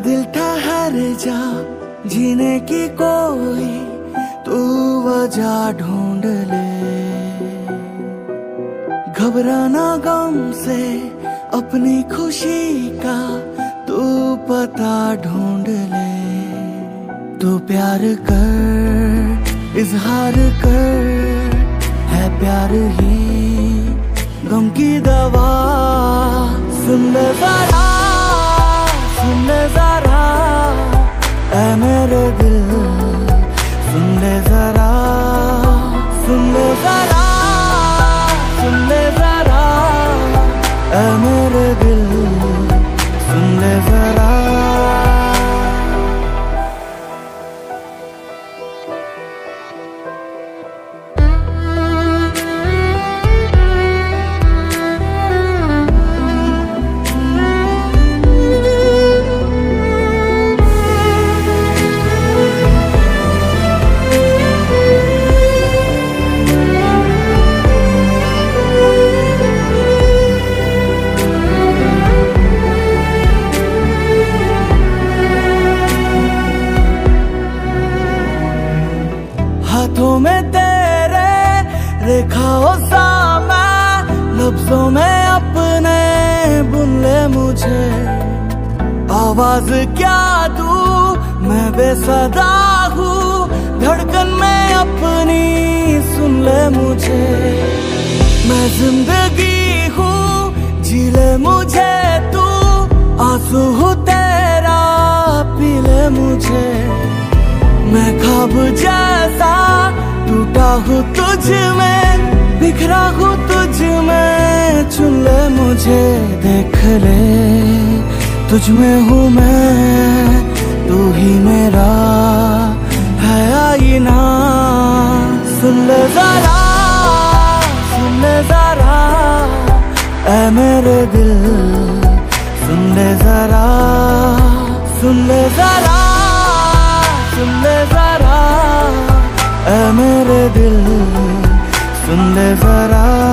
दिल ठहर जा, जीने की कोई तू वजह ढूंढ ले। घबराना गम से अपनी खुशी का तू पता ढूंढ ले। तू प्यार कर, इजहार कर, है प्यार ही गम की दवा। सुन ले जरा, सुन ले जरा, ऐ मेरे दिल, सुन ले जरा, सुन ले जरा, सुन ले जरा, ऐ मेरे दिल, सुन ले जरा। हाथों में तेरे रेखाओं सा मैं, लफ्जों में अपने बुन ले मुझे। आवाज क्या दूं मैं बेसदा हूँ, धड़कन में अपनी सुन ले मुझे। मैं जिंदगी हूँ, जी ले मुझे तू, आंसू हूँ तेरा, पी ले मुझे। मैं ख्वाब जैसा टूटा हूँ तुझ में, बिखरा हूँ तुझ में, चुन ले मुझे। देख ले तुझ में हूँ मैं, तू ही मेरा है आईना। सुन ले जरा, सुन ले जरा, ऐ मेरे दिल, सुन ले जरा, सुन ले जरा, सुन ले जरा, ऐ मेरे दिल, सुन ले जरा।